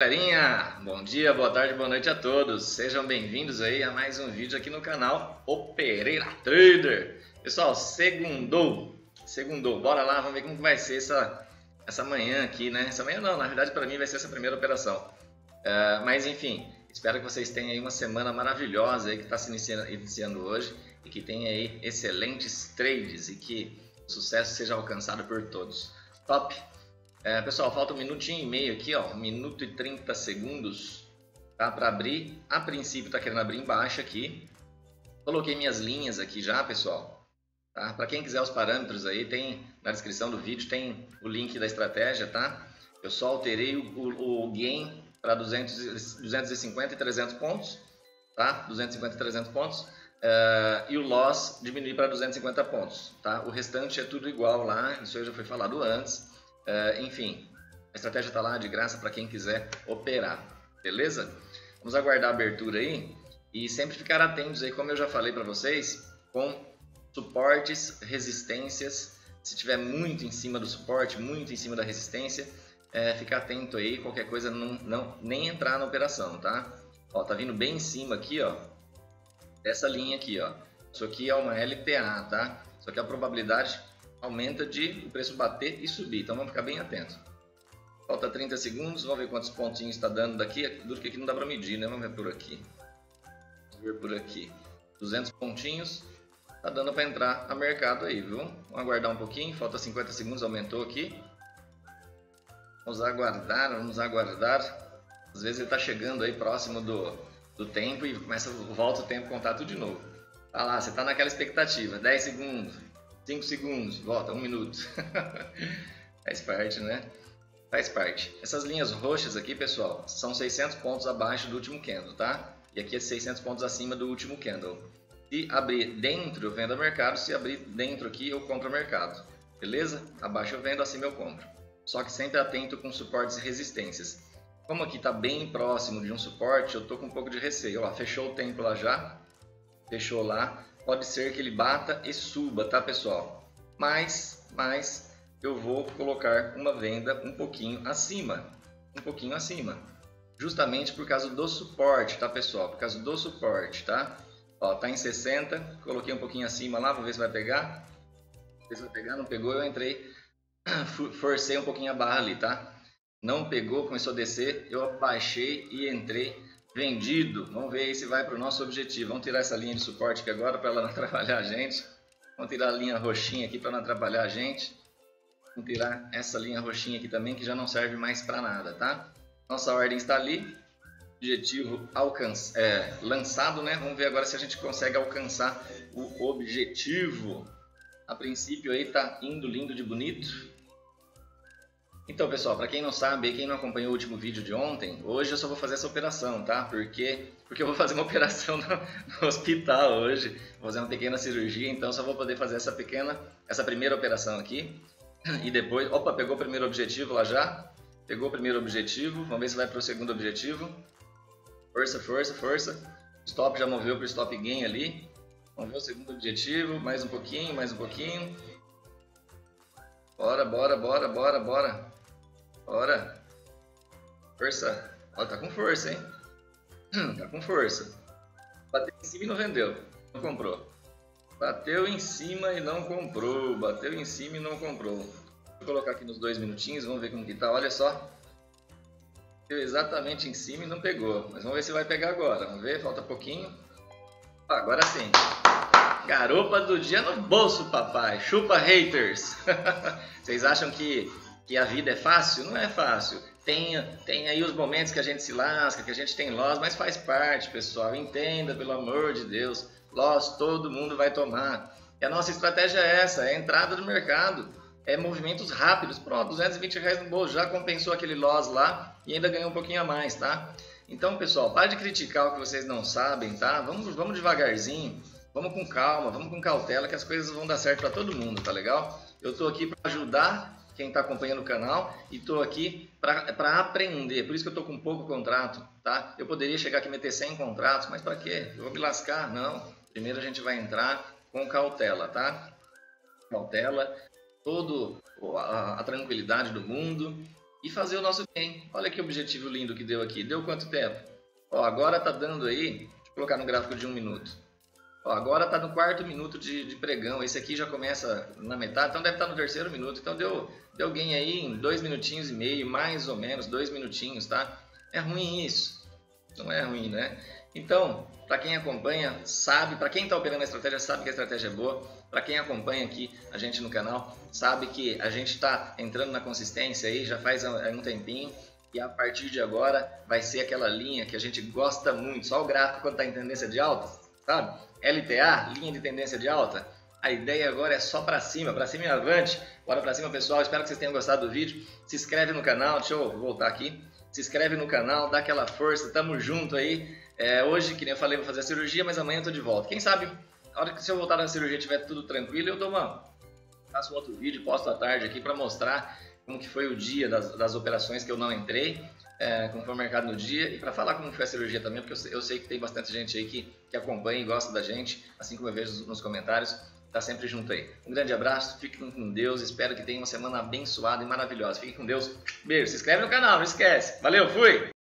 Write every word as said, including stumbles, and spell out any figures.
galerinha, bom dia, boa tarde, boa noite a todos. Sejam bem-vindos aí a mais um vídeo aqui no canal O Pereira Trader. Pessoal, segundou, segundou, bora lá, vamos ver como vai ser essa, essa manhã aqui, né? Essa manhã não, na verdade para mim vai ser essa primeira operação. Uh, mas enfim, espero que vocês tenham aí uma semana maravilhosa aí que está se iniciando, iniciando hoje e que tenha aí excelentes trades e que o sucesso seja alcançado por todos. Top! É, pessoal, falta um minutinho e meio aqui, ó, um minuto e trinta segundos, tá, para abrir. A princípio tá querendo abrir embaixo aqui. Coloquei minhas linhas aqui já, pessoal. Tá? Para quem quiser os parâmetros aí, tem na descrição do vídeo, tem o link da estratégia, tá? Eu só alterei o, o, o gain para duzentos, duzentos e cinquenta e trezentos pontos, tá? duzentos e cinquenta e trezentos pontos. Uh, e o loss diminui para duzentos e cinquenta pontos, tá? O restante é tudo igual lá, isso aí já foi falado antes. Uh, enfim, a estratégia está lá de graça para quem quiser operar, beleza? Vamos aguardar a abertura aí e sempre ficar atentos aí, como eu já falei para vocês, com suportes, resistências. Se tiver muito em cima do suporte, muito em cima da resistência, é, fica atento aí, qualquer coisa não, não nem entrar na operação, tá? Ó, tá vindo bem em cima aqui, ó, dessa linha aqui, ó. Isso aqui é uma L T A, tá? Só que a probabilidade aumenta de o preço bater e subir, então vamos ficar bem atento. Falta trinta segundos, vamos ver quantos pontinhos está dando daqui. Duro que aqui não dá para medir, né? Vamos ver por aqui. Vamos ver por aqui. duzentos pontinhos, tá dando para entrar a mercado aí, viu? Vamos aguardar um pouquinho, falta cinquenta segundos, aumentou aqui. Vamos aguardar, vamos aguardar. Às vezes ele está chegando aí próximo do, do tempo e começa, volta o tempo contato de novo. Tá lá, você está naquela expectativa, dez segundos. cinco segundos, volta, um minuto. Faz parte, né? Faz parte. Essas linhas roxas aqui, pessoal, são seiscentos pontos abaixo do último candle, tá? E aqui é seiscentos pontos acima do último candle. Se abrir dentro, eu vendo a mercado. Se abrir dentro aqui, eu compro a mercado. Beleza? Abaixo eu vendo, acima eu compro. Só que sempre atento com suportes e resistências. Como aqui está bem próximo de um suporte, eu tô com um pouco de receio. Ó, fechou o tempo lá já. Fechou lá. Pode ser que ele bata e suba, tá, pessoal? Mas, mas eu vou colocar uma venda um pouquinho acima, um pouquinho acima, justamente por causa do suporte, tá, pessoal? Por causa do suporte, tá? Ó, tá em sessenta, coloquei um pouquinho acima lá, vou ver se vai pegar. Ver se vai pegar, não pegou, eu entrei, forcei um pouquinho a barra ali, tá? Não pegou, começou a descer, eu abaixei e entrei. Vendido, vamos ver aí se vai para o nosso objetivo. Vamos tirar essa linha de suporte aqui agora para ela não atrapalhar a gente. Vamos tirar a linha roxinha aqui para não atrapalhar a gente. Vamos tirar essa linha roxinha aqui também que já não serve mais para nada, tá? Nossa ordem está ali, objetivo alcanç... é, lançado, né? Vamos ver agora se a gente consegue alcançar o objetivo. A princípio aí tá indo lindo de bonito. Então, pessoal, para quem não sabe, quem não acompanhou o último vídeo de ontem, hoje eu só vou fazer essa operação, tá? Porque, porque eu vou fazer uma operação no, no hospital hoje, vou fazer uma pequena cirurgia, então só vou poder fazer essa pequena, essa primeira operação aqui. E depois, opa, pegou o primeiro objetivo lá já, pegou o primeiro objetivo, vamos ver se vai para o segundo objetivo. Força, força, força, stop já moveu para o stop gain ali. Vamos ver o segundo objetivo, mais um pouquinho, mais um pouquinho. Bora, bora, bora, bora, bora. Bora. Força. Ó, tá com força, hein? Tá com força. Bateu em cima e não vendeu. Não comprou. Bateu em cima e não comprou. Bateu em cima e não comprou. Vou colocar aqui nos dois minutinhos. Vamos ver como que tá. Olha só. Bateu exatamente em cima e não pegou. Mas vamos ver se vai pegar agora. Vamos ver. Falta pouquinho. Ah, agora sim. Garopa do dia no bolso, papai. Chupa, haters. Vocês acham que... que a vida é fácil? Não é fácil. Tem, tem aí os momentos que a gente se lasca, que a gente tem loss, mas faz parte, pessoal. Entenda, pelo amor de Deus. Loss todo mundo vai tomar. E a nossa estratégia é essa, é a entrada no mercado. É movimentos rápidos. Pronto, duzentos e vinte reais no bolso, já compensou aquele loss lá e ainda ganhou um pouquinho a mais, tá? Então, pessoal, para de criticar o que vocês não sabem, tá? Vamos, vamos devagarzinho, vamos com calma, vamos com cautela, que as coisas vão dar certo para todo mundo, tá legal? Eu tô aqui para ajudar quem está acompanhando o canal e estou aqui para aprender, por isso que eu estou com pouco contrato, tá? Eu poderia chegar aqui e meter cem contratos, mas para quê? Eu vou me lascar? Não. Primeiro a gente vai entrar com cautela, tá? Cautela, toda a, a tranquilidade do mundo, e fazer o nosso bem. Olha que objetivo lindo que deu aqui. Deu quanto tempo? Ó, agora tá dando aí, deixa eu colocar no gráfico de um minuto. Ó, agora tá no quarto minuto de, de pregão. Esse aqui já começa na metade, então deve estar no terceiro minuto. Então deu, deu alguém aí em dois minutinhos e meio, mais ou menos, dois minutinhos, tá? É ruim isso? Não é ruim, né? Então, para quem acompanha, sabe, para quem está operando a estratégia, sabe que a estratégia é boa. Para quem acompanha aqui a gente no canal, sabe que a gente está entrando na consistência aí, já faz um tempinho. E a partir de agora vai ser aquela linha que a gente gosta muito. Só o gráfico quando está em tendência de alta, sabe? L T A, linha de tendência de alta. A ideia agora é só para cima, para cima e avante. Bora para cima, pessoal. Espero que vocês tenham gostado do vídeo. Se inscreve no canal, deixa eu voltar aqui. Se inscreve no canal, dá aquela força, tamo junto aí. É, hoje, que nem eu falei, vou fazer a cirurgia, mas amanhã eu tô de volta. Quem sabe, a hora que se eu voltar da cirurgia tiver tudo tranquilo, eu dou uma... faço um outro vídeo, posto à tarde aqui para mostrar como que foi o dia das, das operações que eu não entrei, é, como foi o mercado no dia, e para falar como foi a cirurgia também, porque eu sei, eu sei que tem bastante gente aí que, que acompanha e gosta da gente, assim como eu vejo nos comentários. Tá sempre junto aí. Um grande abraço, fiquem com Deus, espero que tenham uma semana abençoada e maravilhosa. Fiquem com Deus, beijo, se inscreve no canal, não esquece. Valeu, fui!